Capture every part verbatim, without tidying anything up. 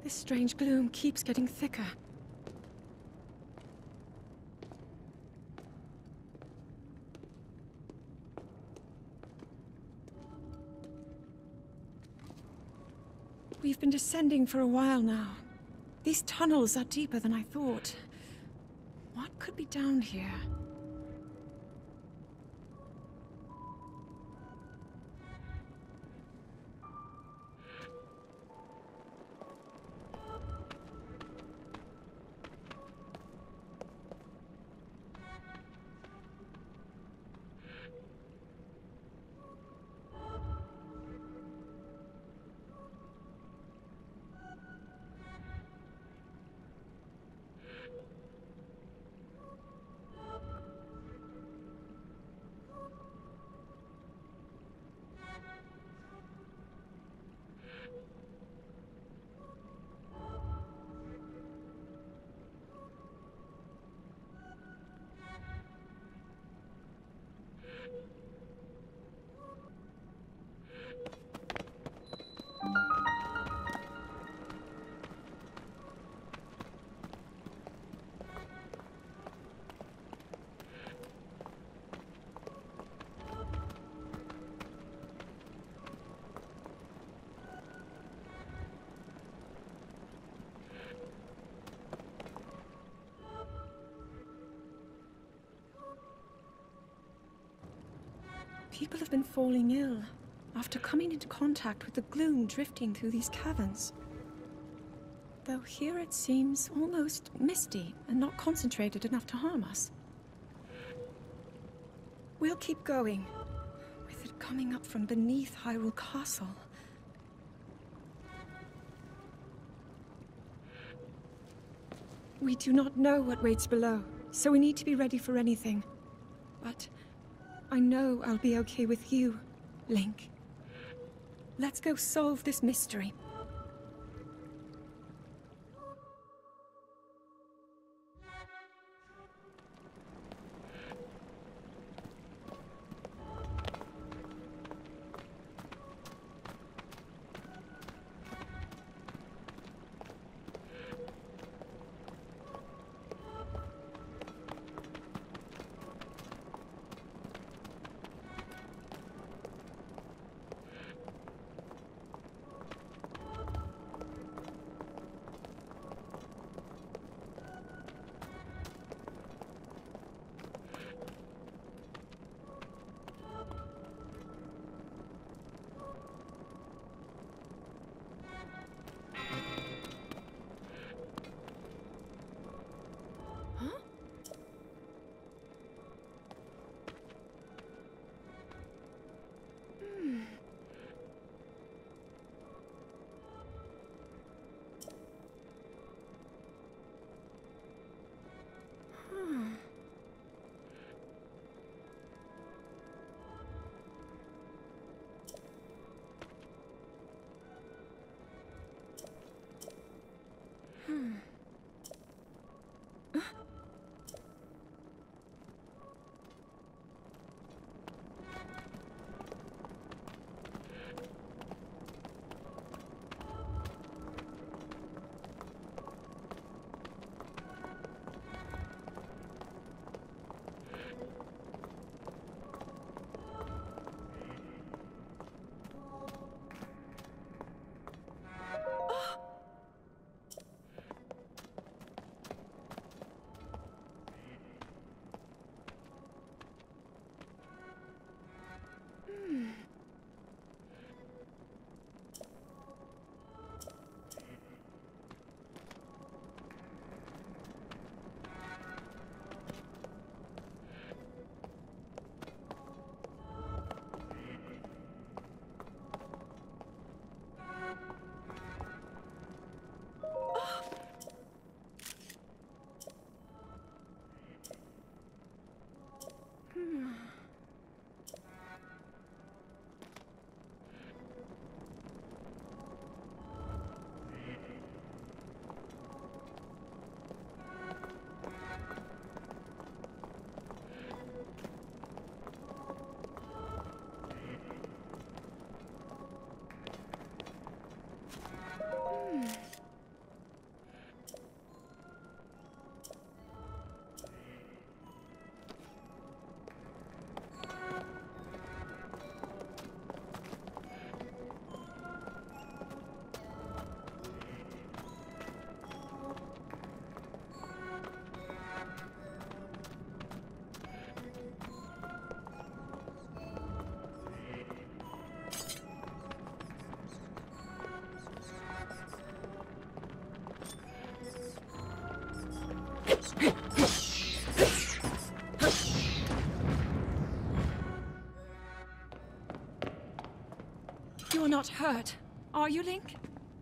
This strange gloom keeps getting thicker. We've been descending for a while now. These tunnels are deeper than I thought. What could be down here? People have been falling ill after coming into contact with the gloom drifting through these caverns. Though here it seems almost misty and not concentrated enough to harm us. We'll keep going, with it coming up from beneath Hyrule Castle. We do not know what waits below, so we need to be ready for anything. But I know I'll be okay with you, Link. Let's go solve this mystery. You're not hurt, are you, Link?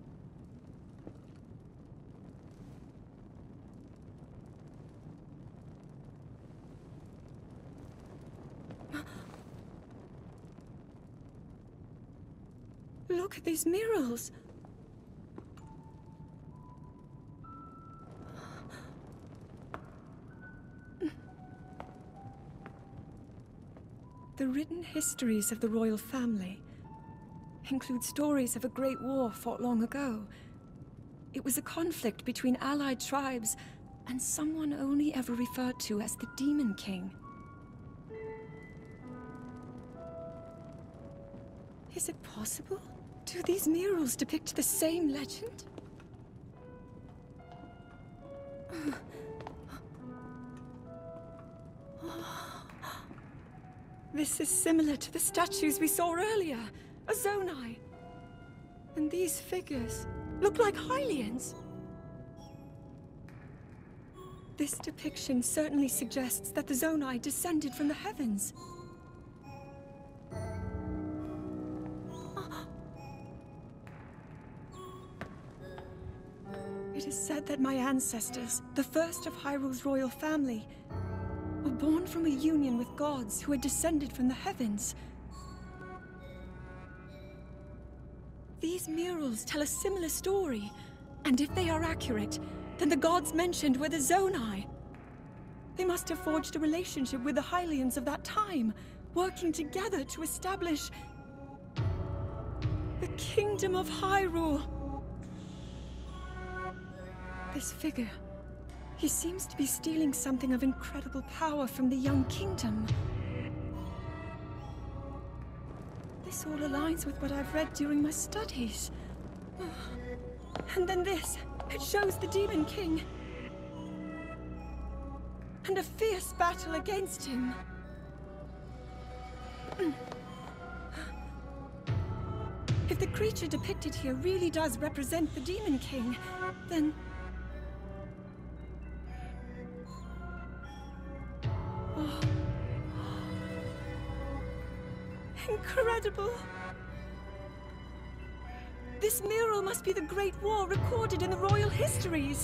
Look at these murals. The written histories of the royal family include stories of a great war fought long ago. It was a conflict between allied tribes and someone only ever referred to as the Demon King. Is it possible? Do these murals depict the same legend? This is similar to the statues we saw earlier, a Zonai. And these figures look like Hylians. This depiction certainly suggests that the Zonai descended from the heavens. It is said that my ancestors, the first of Hyrule's royal family, were born from a union with gods who had descended from the heavens. These murals tell a similar story, and if they are accurate, then the gods mentioned were the Zonai. They must have forged a relationship with the Hylians of that time, working together to establish the Kingdom of Hyrule. This figure, he seems to be stealing something of incredible power from the young kingdom. This all aligns with what I've read during my studies. And then this, it shows the Demon King. And a fierce battle against him. If the creature depicted here really does represent the Demon King, then... Oh. Incredible! This mural must be the Great War recorded in the royal histories.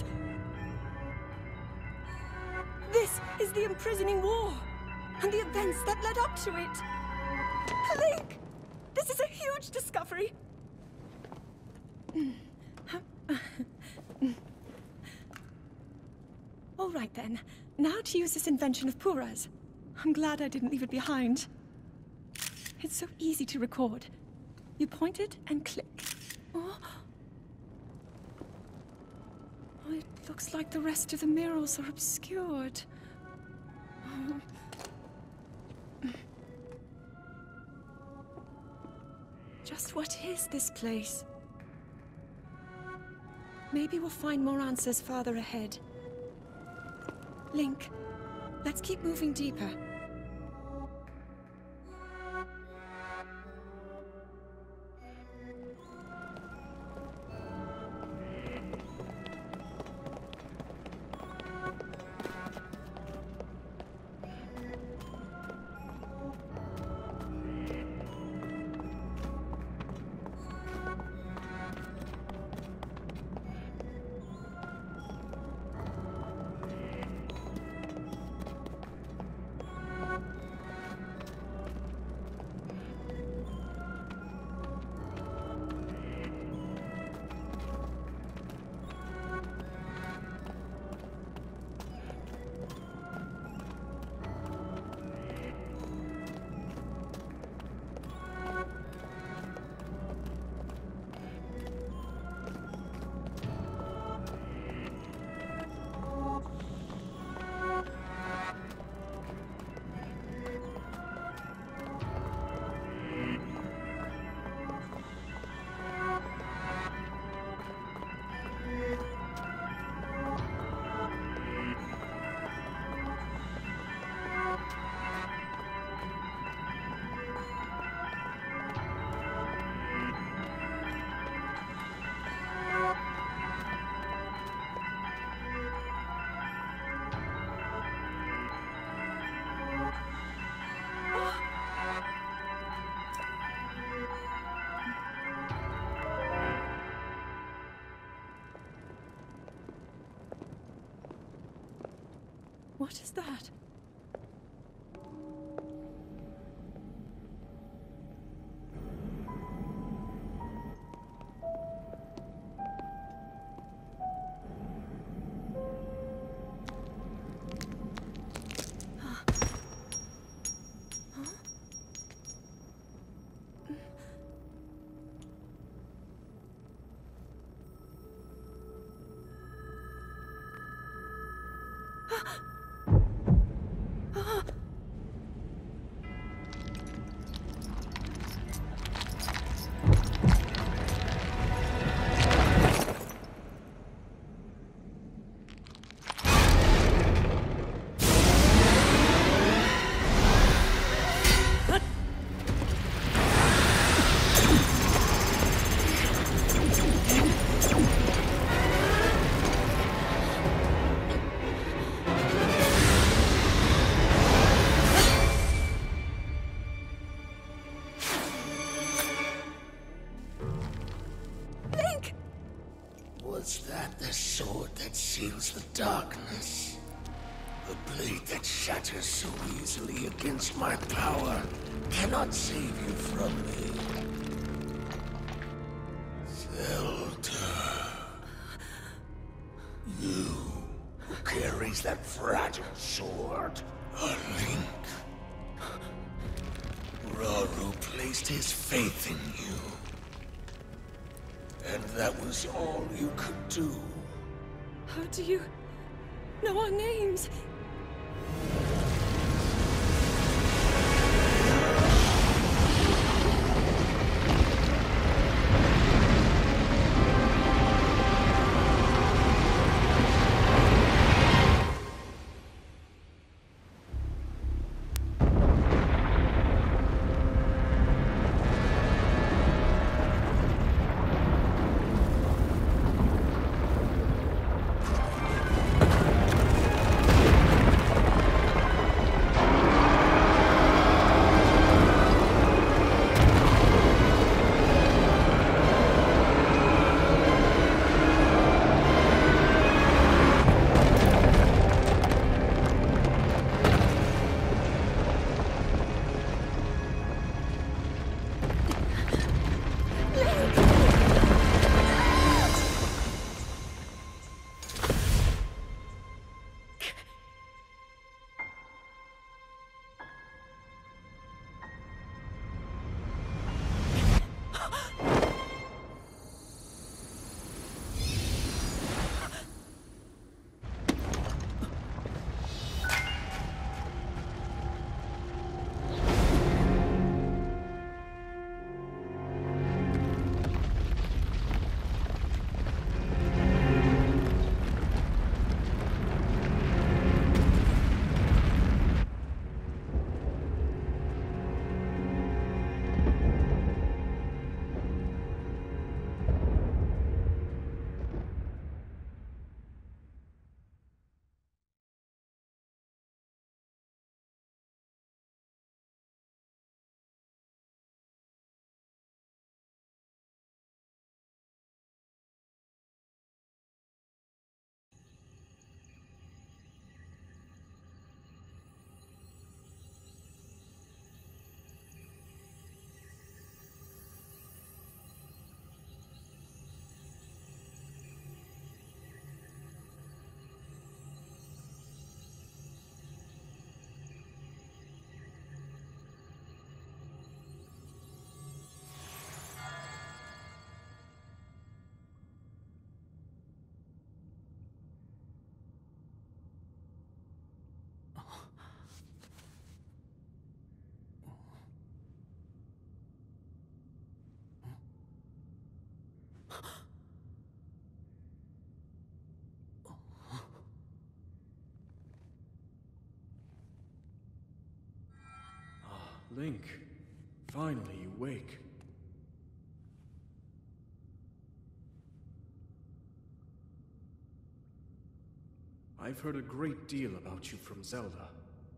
This is the imprisoning war, and the events that led up to it. Link! This is a huge discovery! All right then, now to use this invention of Pura's. I'm glad I didn't leave it behind. It's so easy to record. You point it and click. Oh. Oh, it looks like the rest of the murals are obscured. Oh. Just what is this place? Maybe we'll find more answers farther ahead. Link, let's keep moving deeper. What is that? Was that the sword that seals the darkness? The blade that shatters so easily against my power cannot save you from me. Zelda. You who carries that fragile sword. A link. Raru placed his faith in you. And that was all you could do. How do you know our names? Link, finally you wake. I've heard a great deal about you from Zelda.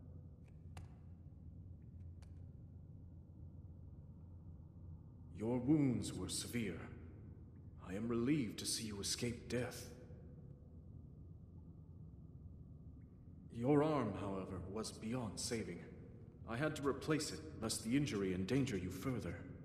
Your wounds were severe. I am relieved to see you escape death. Your arm, however, was beyond saving. I had to replace it, lest the injury endanger you further.